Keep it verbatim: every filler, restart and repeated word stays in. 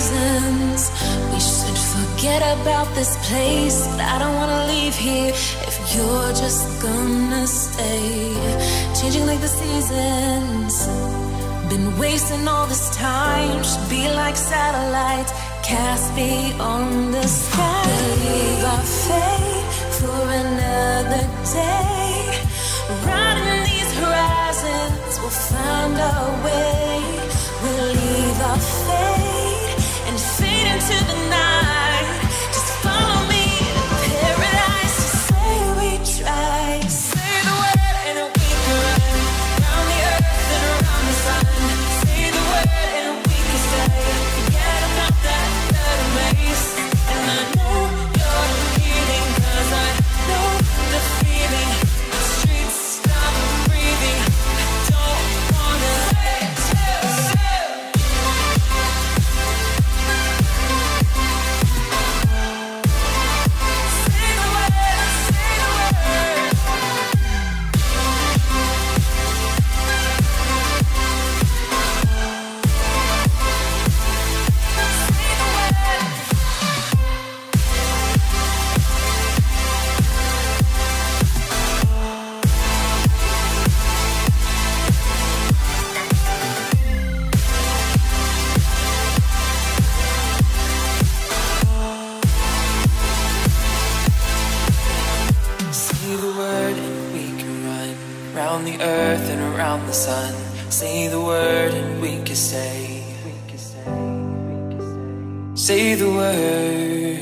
reasons. We should forget about this place, but I don't wanna leave here if you're just gonna stay. Changing like the seasons, been wasting all this time. Should be like satellites cast beyond the sky. Believe our fate for another day. Riding these horizons, we'll find our way. We'll leave our fate and fade into the night. Just follow me to paradise. Just say we tried. Say the word and we can run around the earth and around the sun. Say the word and we can stay. Forget about that third place. And I know you're leaving, cause I know the feeling. The streets stop breathing. I don't wanna say, say, say. Say the word, say the word. Say the word. Say the word and we can run round the earth and around the sun. Say the word and we can stay. Say the word.